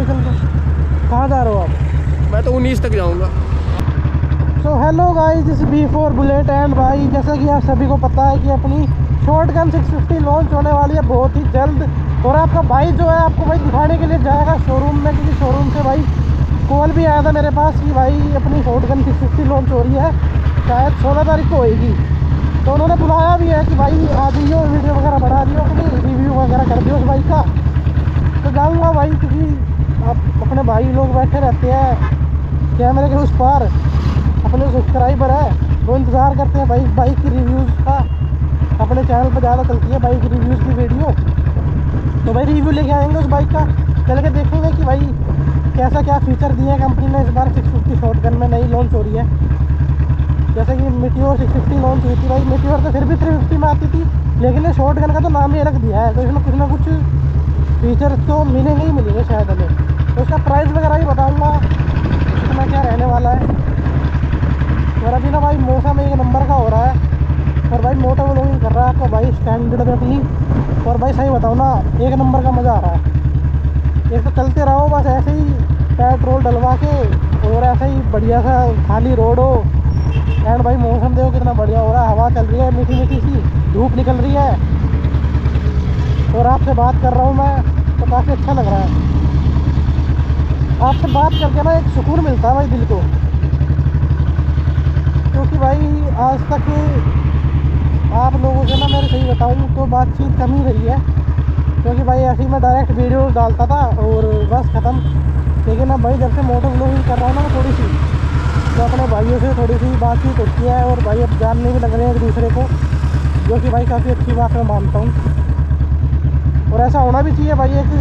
निकल के। कहाँ जा रहे हो आप? मैं तो 19 तक जाऊंगा। So hello guys, this B4 bullet and भाई जैसा कि आप सभी को पता है कि अपनी शॉटगन 650 लॉन्च होने वाली है बहुत ही जल्द। और आपका भाई जो है आपको भाई दिखाने के लिए जाएगा शोरूम में, क्योंकि शोरूम से भाई कॉल भी आया था मेरे पास कि भाई अपनी शॉटगन 650 लॉन्च हो रही है, शायद 16 तारीख को होएगी। तो उन्होंने बुलाया भी है कि भाई आ जाइए, वीडियो वगैरह बना दियो, अपनी रिव्यू वगैरह कर दियो उस बाइक का। तो जाऊँगा भाई, क्योंकि आप अपने भाई लोग बैठे रहते हैं कैमरे के उस पार, अपने सब्सक्राइबर है वो इंतज़ार करते हैं भाई बाइक की रिव्यूज़ का। अपने चैनल पर ज़्यादा चलती है बाइक रिव्यूज़ की वीडियो, तो भाई रिव्यू लेके आएंगे उस बाइक का, चल के देखेंगे कि भाई कैसा क्या फीचर दिए हैं कंपनी ने इस बार 650 शॉटगन में नई लॉन्च हो रही है। जैसे कि मीटियोर 650 लॉन्च हुई थी भाई, मीटियोर तो फिर भी 350 में आती थी, लेकिन ये शॉटगन का तो नाम ही अलग दिया है, तो इसमें कुछ ना कुछ फीचर तो मिलेंगे ही मिलेंगे शायद हमें। तो उसका प्राइस वगैरह भी बताऊँगा कितना क्या रहने वाला है। और अभी ना भाई मौसम एक नंबर का हो रहा है, और भाई मोटो व्लॉगिंग कर रहा है आपका भाई स्टैंडर्ड में भी। और भाई सही बताओ ना, एक नंबर का मज़ा आ रहा है। एक तो चलते रहो बस ऐसे ही पेट्रोल डलवा के, और ऐसे ही बढ़िया सा खाली रोड हो, एंड भाई मौसम देखो कितना बढ़िया हो रहा है, हवा चल रही है मीठी मीठी सी, धूप निकल रही है, और आपसे बात कर रहा हूँ मैं तो काफ़ी अच्छा लग रहा है। आपसे बात करके ना एक सुकून मिलता है भाई दिल को, क्योंकि भाई आज तक आप लोगों से ना मेरे सही बताऊँ तो बातचीत कम ही रही है, क्योंकि भाई ऐसे ही मैं डायरेक्ट वीडियो डालता था और बस ख़त्म। लेकिन अब भाई जब से मोटो व्लॉगिंग कर रहा हूँ ना थोड़ी सी, तो अपने भाइयों से थोड़ी सी बातचीत होती है, और भाई अब जानने भी लग रहे हैं एक दूसरे को, जो कि भाई काफ़ी अच्छी बात मैं मानता हूँ। और ऐसा होना भी चाहिए भाई, एक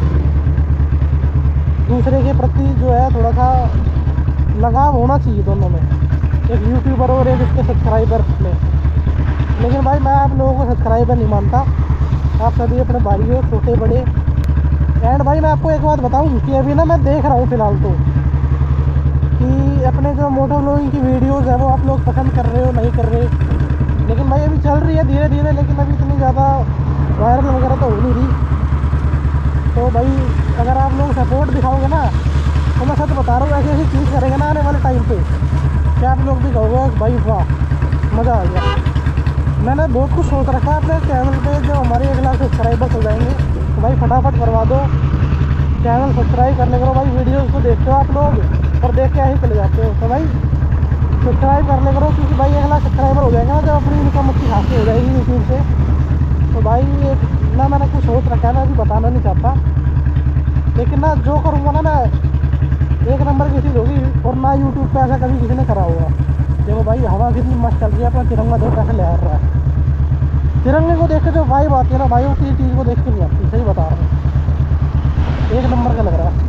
दूसरे के प्रति जो है थोड़ा सा लगाव होना चाहिए दोनों में, एक यूट्यूबर और एक उसके सब्सक्राइबर में। लेकिन भाई मैं आप लोगों को सब्सक्राइबर नहीं मानता, आप सभी अपने भाई हो छोटे बड़े। एंड भाई मैं आपको एक बात बताऊं कि अभी ना मैं देख रहा हूँ फ़िलहाल तो कि अपने जो मोटो व्लॉगिंग की वीडियोज़ है वो आप लोग पसंद कर रहे हो नहीं कर रहे, लेकिन भाई अभी चल रही है धीरे धीरे, लेकिन अभी इतनी ज़्यादा वायरल वगैरह तो हो नहीं रही। तो भाई अगर आप लोग सपोर्ट दिखाओगे ना, तो मैं सच बता रहा हूँ ऐसी ऐसी चीज़ करेंगे ना आने वाले टाइम पे कि आप लोग भी कहोगे भाई वाह मज़ा आ गया। मैंने बहुत कुछ सोच रखा है अपने चैनल पे, जो हमारे 1 लाख सब्सक्राइबर्स हो जाएंगे तो भाई फटाफट करवा दो, चैनल सब्सक्राइब कर ले करो भाई। वीडियोज़ को देखते हो आप लोग और देख के ऐसे चले जाते हो, तो भाई सब्सक्राइब कर ले करो, क्योंकि भाई 1 लाख सब्सक्राइबर हो जाएगा जब अपनी इनकम अच्छी खासी हो जाएगी यूट्यूब से। तो भाई ना मैंने कुछ सोच रखा है, मैं अभी बताना नहीं चाहता, लेकिन ना जो करूँगा ना मैं एक नंबर की चीज़ होगी, और ना यूट्यूब पे ऐसा कभी किसी ने करा होगा। देखो भाई हवा कितनी मस्त चल रही है, अपना तिरंगा देखो कैसे लहर रहा है। तिरंगे को देख के जो वाइब आती है ना भाई, वो किसी चीज़ को देख के नहीं आती, सही बता रहा हूँ, एक नंबर का लग रहा है।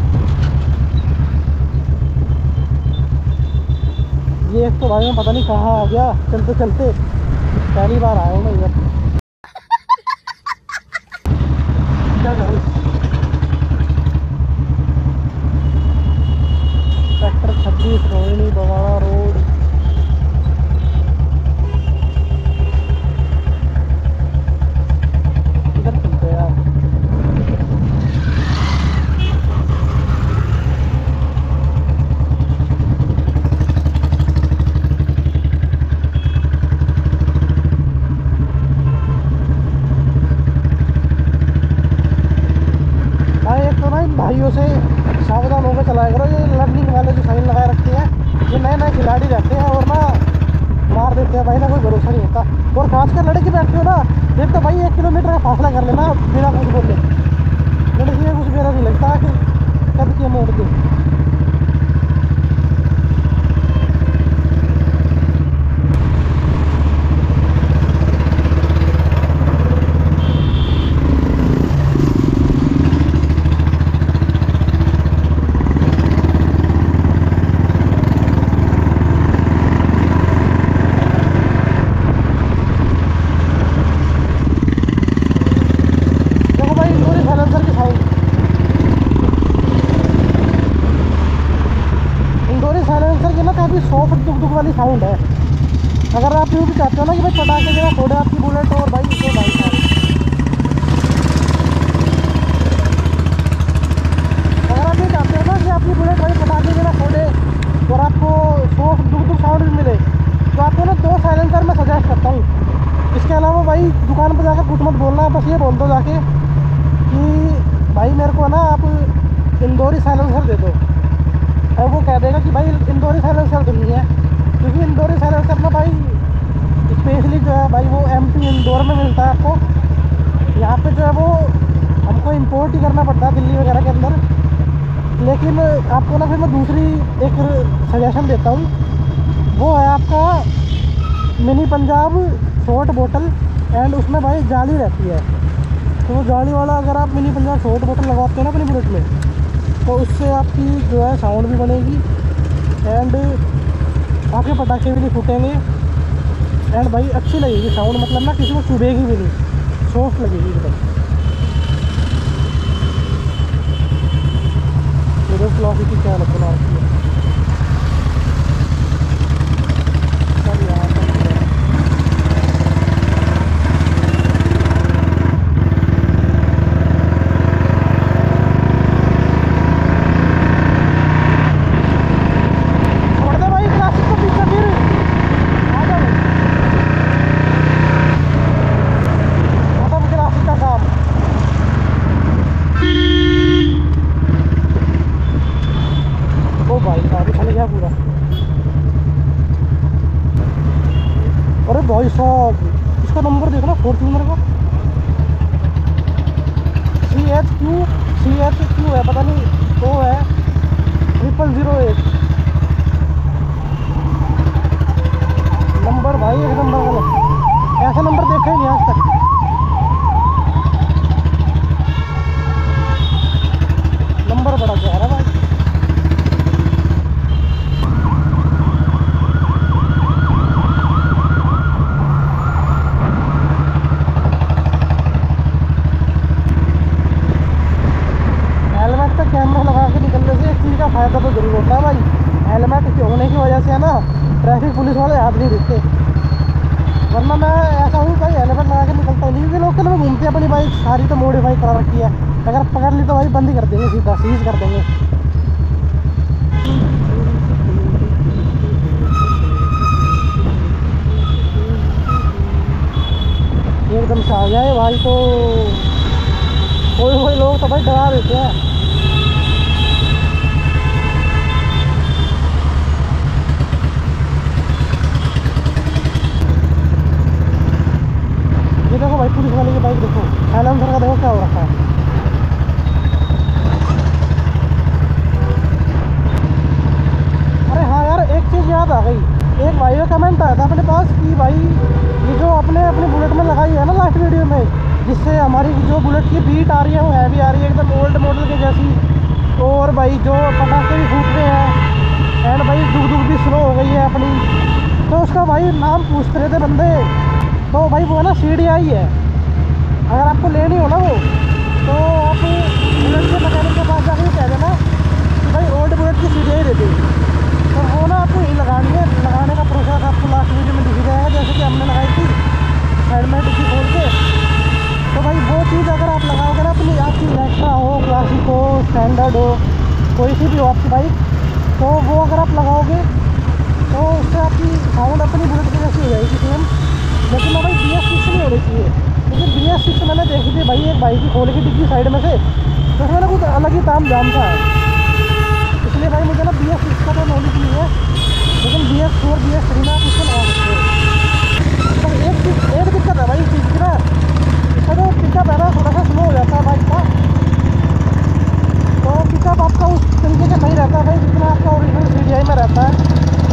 ये एक तो भाई मैं पता नहीं कहाँ आ गया चलते चलते, पहली बार आया हूँ मैं इधर। क्या करूँ, सेक्टर 26 रोहिणी बवाड़ा रोड। इधर चलते हैं यार। भाई एक तो ना इन भाइयों से सावधान होकर चलाया करो, ये लर्निंग वाले जो साइन लगाए रखते हैं, ये नए नए खिलाड़ी रहते हैं और ना मार देते हैं भाई, ना कोई भरोसा नहीं होता। और खासकर लड़के बैठते हो ना, एक तो भाई 1 किलोमीटर का फासला कर लेना बिना कुछ बोले, लड़की में कुछ मेरा नहीं लगता कि कद के मोड़ दे। काफ़ी सॉफ्ट दुख दुख वाली साउंड है। अगर आप यूँ भी चाहते हो ना कि भाई पटाखे जगह थोड़े आपकी बुलेट और भाई इसको भाई साहब आपकी बुलेट भाई पटाखे के ना फोड़े और आपको सॉफ्ट दुख साउंड भी मिले, तो आपको ना 2 साइलेंसर मैं सजेस्ट करता हूँ। इसके अलावा भाई दुकान पर जाकर कुछ मत बोलना, बस ये बोल दो जाके कि भाई मेरे को ना आप इंदौरी साइलेंसर दे दो, और वो कह देगा कि भाई इंदौरी साइलेंसर तो नहीं है, क्योंकि इंदौरी साइलेंसर ना भाई स्पेशली जो है भाई वो MP इंदौर में मिलता है आपको। यहाँ पे जो है वो हमको इंपोर्ट ही करना पड़ता है दिल्ली वगैरह के अंदर। लेकिन आपको ना फिर मैं दूसरी एक सजेशन देता हूँ, वो है आपका मिनी पंजाब शॉर्ट बोतल, एंड उसमें भाई जाली रहती है। तो वो जाली वाला अगर आप मिनी पंजाब शॉर्ट बोतल लगाते हैं ना अपनी बुलेट में, तो उससे आपकी जो है साउंड भी बनेगी एंड आपके पटाखे भी नहीं फूटेंगे, एंड भाई अच्छी लगेगी साउंड, मतलब ना किसी को चुभेगी भी नहीं, सॉफ्ट लगेगी एकदम। फिलॉसफी की क्या लगना है पूरा। अरे भाई साहब इसका नंबर देखो ना, फॉर्च्यूनर का CHQ है, पता नहीं वो है 0008 नंबर भाई, एक नंबर का। ऐसा नंबर देखा ही नहीं आज तक। नंबर बड़ा प्यारा भाई। कैमरा लगा के निकलने से एक चीज़ का फ़ायदा तो जरूर होता है भाई, हेलमेट होने की वजह से है ना ट्रैफिक पुलिस वाले हाथ नहीं रुकते, वरना मैं ऐसा हूँ भाई हेलमेट लगा के निकलता ही नहीं, क्योंकि लोकल में घूमते हैं अपनी बाइक सारी तो मॉडिफाई करा रखी है, अगर पकड़ ली तो भाई बंद ही कर देंगे, सीधा सीज कर देंगे। एकदम से आ जाए भाई, तो कोई लोग तो भाई डरा देते हैं। ये देखो भाई पुलिस वाले की बाइक देखो, साइलेंसर का देखो क्या हो रखा है। अरे हाँ यार एक चीज़ याद आ गई, एक भाई का कमेंट आया था अपने पास कि भाई ये जो अपने अपनी बुलेट में लगाई है ना लास्ट वीडियो में, जिससे हमारी जो बुलेट की बीट आ रही है वो हैवी आ रही है एकदम ओल्ड मॉडल के जैसी, और भाई जो पटाखे भी फूट रहे हैं एंड भाई दुख भी स्लो हो गई है अपनी, तो उसका भाई नाम पूछते रहे थे बंदे, तो भाई वो है ना CDI है। अगर आपको लेनी हो ना वो, तो आप बुलेट के मैकेनिक के पास जाकर कह देना कि भाई ओल्ड बुलेट की CDI दे देगी, तो वो ना आपको ही लगानी है। लगाने का प्रोसेस आपको लास्ट वीडियो में दिख जाएगा, जैसे कि हमने लगाई थी साइड में डिग्गी खोल के। तो भाई वो चीज़ अगर आप लगाओगे ना अपनी, आपकी इलेक्ट्रा हो, क्लासिक हो, स्टैंडर्ड हो, कोई सी भी हो आपकी बाइक, तो वो अगर आप लगाओगे तो उससे आपकी साउंड अपनी बुलेट की जैसी हो जाएगी सेम। लेकिन ना भाई BS6 नहीं होनी चाहिए, क्योंकि BS6 मैंने देखी थी भाई एक बाइक की खोल की डिग्गी साइड में से, तो उसमें ना कुछ अलग ही ताम जाम था, इसलिए भाई मुझे ना BS6 का तो नॉलेज नहीं है, लेकिन BS4 BS3 में आप उसको लगा सकते हो। तो एक दिक्कत है भाई इस चीज़ की ना, इसका जो पिकअप है ना थोड़ा सा स्लो हो जाता है बाइक का, तो पिकअप आपका उस तरीके का नहीं रहता भाई जितना आपका ओरिजिनल CDI में रहता है।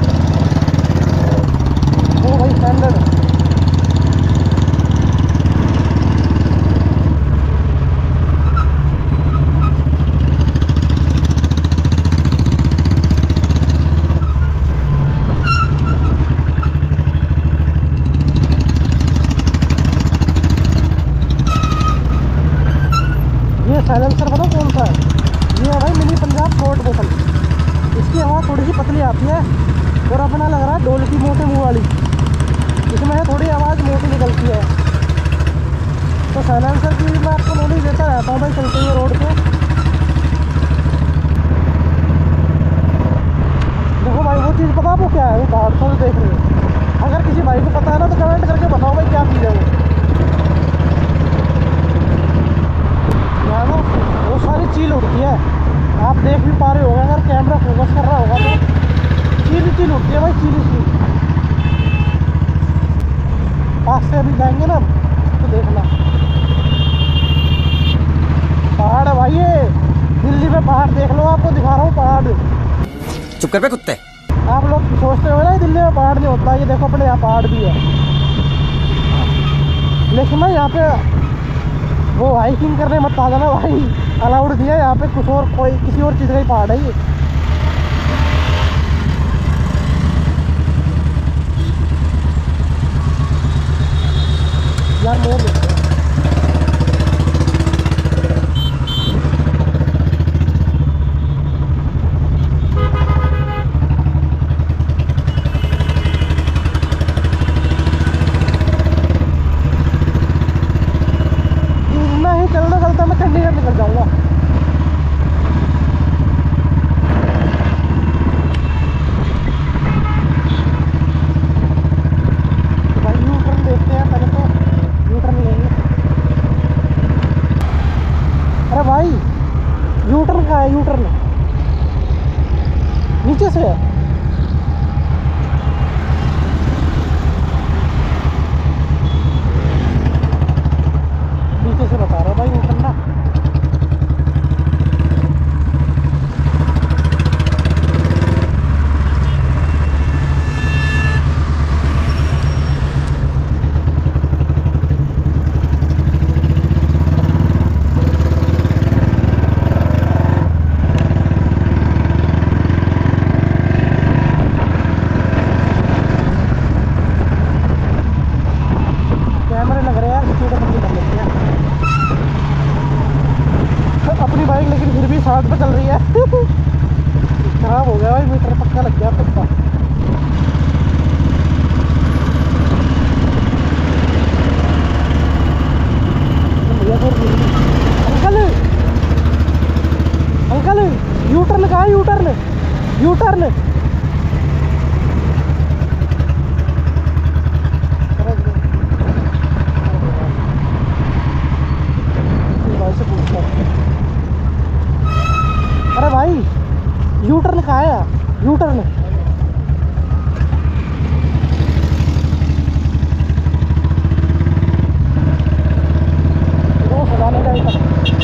वो भाई स्टैंडर्ड साइलेंसर बताओ कौन सा है, ये है भाई मिनी पंजाब शॉर्ट बोतल। इसकी हवा थोड़ी सी पतली आती है और अपना लग रहा है ढोल की मोटे मुँह वाली, इसमें थोड़ी आवाज़ मोटी निकलती है। तो साइलेंसर की मैं आपको नॉलेज देता रहता हूँ भाई चलते हुए रोड पे। चीज़ पता आपको क्या है? वो पहाड़ तो देख रहे हो, अगर किसी भाई को पता है ना तो कमेंट करके बताओ भाई क्या चीज़ है वो। यहाँ ना बहुत सारी चील उड़ती है, आप देख भी पा रहे होगा अगर कैमरा फोकस कर रहा होगा तो। चील उड़ती है भाई, चील। पास से अभी जाएंगे ना तो देखना, पहाड़ है भाई ये, दिल्ली में पहाड़ देख लो, आपको दिखा रहा हूँ पहाड़। चुप कर बे कुत्ते। आप लोग सोचते हो ना दिल्ली में पहाड़ नहीं होता, ये देखो अपने यहाँ पहाड़ भी है, लेकिन ना यहाँ पे वो हाइकिंग करने मत आ जाना भाई, अलाउड दिया यहाँ पे, कुछ और कोई किसी और चीज़ का ही पहाड़ है ये। यार मोर देखते हैं। इतना ही चलता चलता मैं चंडीगढ़ निकल जाऊंगा। तो भाई यू टर्न देखते हैं पहले तो, यू टर्न लेंगे। अरे भाई यू टर्न कहाँ है? यू टर्न नीचे से है। नीचे से बता रहा भाई यू टर्न ना। कैमरे लग रहे हैं यार, स्पीड बंदी कर लेते हैं अपनी बाइक, लेकिन फिर भी 60 पे चल रही है खराब हो गया भाई, मीटर पक्का लग गया पक्का। अंकल अंकल यू टर्न कहाँ है? U turn, U turn. अरे भाई यू टर्न कहाँ है? यू टर्न वो सजाने का ही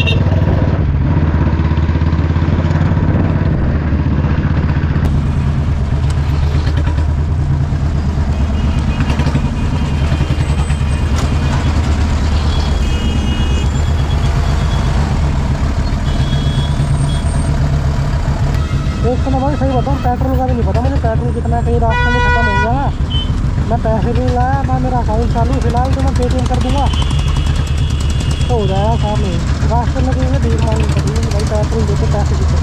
एक तो ना भाई सही बताऊँ, पेट्रोल का भी नहीं पता मुझे, पेट्रोल कितना कहीं रास्ते में ख़त्म हो गया, मैं पैसे भी लाया ना, मेरा अकाउंट चालू, फिलहाल तो मैं पेटीएम कर दूँगा तो हो जाएगा काम नहीं। रास्ते में कहीं भीड़ मांगनी पड़ेगी भाई, पेट्रोल देते पैसे देते।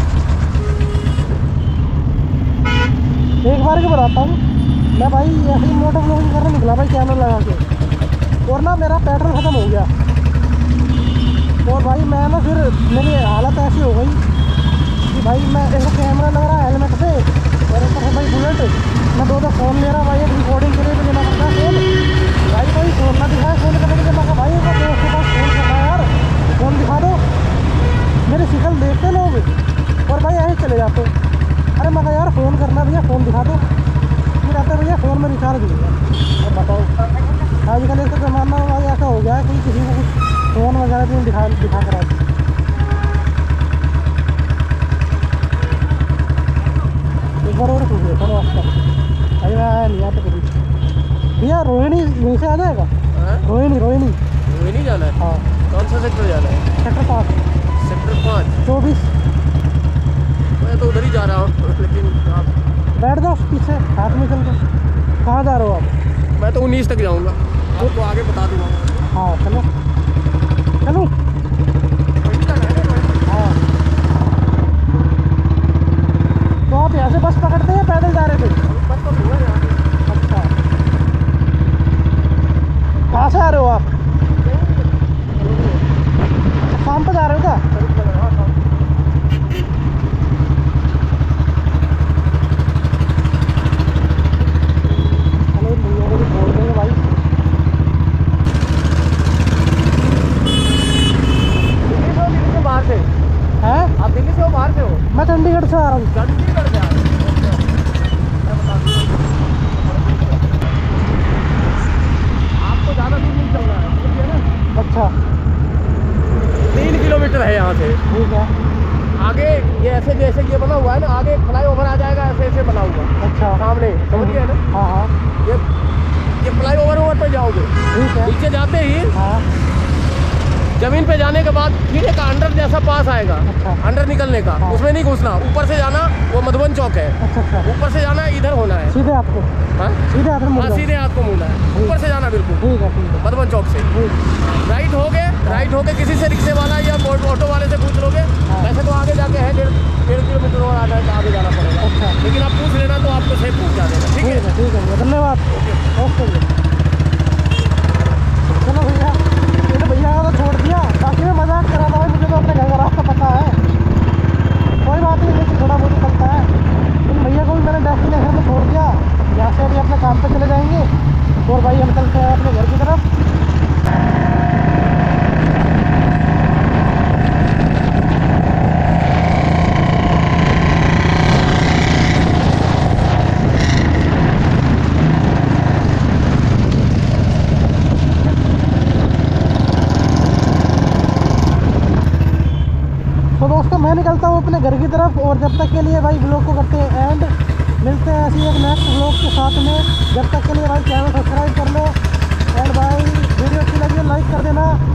एक बार की बताता हूँ मैं भाई, ऐसे ही मोटर ब्लॉगिंग करने निकला भाई कैमरा लगा के, और ना मेरा पेट्रोल ख़त्म हो गया, और भाई मैं ना फिर मेरी हालत ऐसी हो गई कि भाई मैं एक कैमरा लग रहा है हेलमेट पे, और ऊपर से भाई बुलेट, मैं दो फ़ोन ले रहा भाई, एक रिकॉर्डिंग के लिए भी लेना पड़ता है फ़ोन भाई, कोई फ़ोन ना दिखाए फ़ोन करने के लिए, मैं भाई उसके पास फ़ोन करना है यार, फ़ोन दिखा दो, मेरी शिकल देखते लोग और भाई ऐसे चले जाते। अरे मैं यार फ़ोन करना भैया, फ़ोन दिखा दो, फिर आते भैया फ़ोन में रिचार्ज नहीं है। अब बताओ आजकल इसका ज़माना भाई ऐसा हो गया है कि किसी को कुछ फ़ोन वगैरह भी दिखा कर आती। एक बार और पूछ लेता हूँ आपका, अरे मैं आया नहीं यहाँ पे कभी भैया, रोहिणी यहीं से आ जाएगा? रोहिणी जाना है। हाँ कौन सा सेक्टर जाना है? सेक्टर 5 24। मैं तो उधर ही जा रहा हूँ, लेकिन आप बैठ जाओ पीछे, हाथ में चल दो। कहाँ जा रहे हो आप? मैं तो 19 तक जाऊँगा, आपको आगे बता दूँगा। हाँ चलो चलो। हाँ तो आप यहाँ से बस पकड़ते हैं, पैदल जा रहे थे? बस तो हुआ यहाँ पे। अच्छा कहाँ से आ रहे हो आप? शाम पे जा रहे हो क्या? जैसे ये बना हुआ है ना, आगे फ्लाई ओवर आ जाएगा, ऐसे ऐसे बना हुआ अच्छा सामने, समझ गए ना? हाँ हाँ ये फ्लाई ओवर पे जाओगे, ठीक है। नीचे जाते ही हाँ जमीन पे जाने के बाद फिर एक अंडर जैसा पास आएगा, अच्छा। अंडर निकलने का, हाँ। उसमें नहीं घुसना, ऊपर से जाना, वो मधुबन चौक है, अच्छा अच्छा, ऊपर से जाना, इधर होना है। सीधे आपको, हाँ सीधे हाथ में मुड़ हाँ, जाओ। सीधे हाथ को मुड़ना है, ऊपर से जाना बिल्कुल ठीक है ठीक है मधुबन चौक से। ठीक। राइट होके किसी से रिक्शे वाला या ऑटो वाले से पूछ लोगे, हाँ। वैसे तो आगे जाके है 1.5 किलोमीटर और आगे जाना पड़ेगा, अच्छा लेकिन आप पूछ लेना तो आपको सेफ पहुँचा देगा। ठीक है, ठीक है भैया, धन्यवाद। ओके भैया, चलो भैया, ये तो भैया का तो छोड़ दिया, बाकी मैं मजाक कर रहा था भाई, मुझे तो अपने घर का रास्ता पता है, कोई बात नहीं, लेकिन थोड़ा बहुत चलता है। लेकिन भैया को भी मैंने डेस्टिनेशन में छोड़ दिया, यहाँ से अभी अपने काम पे चले जाएंगे और भाई हम चलते हैं अपने घर की तरफ। तो दोस्तों मैं निकलता हूँ अपने घर की तरफ, और जब तक के लिए भाई ब्लॉग को करते हैं एंड, मिलते हैं ऐसी एक नेक्स्ट ब्लॉग के साथ में। जब तक के लिए भाई चैनल सब्सक्राइब कर लो, एंड भाई वीडियो अच्छी लगी तो लाइक कर देना।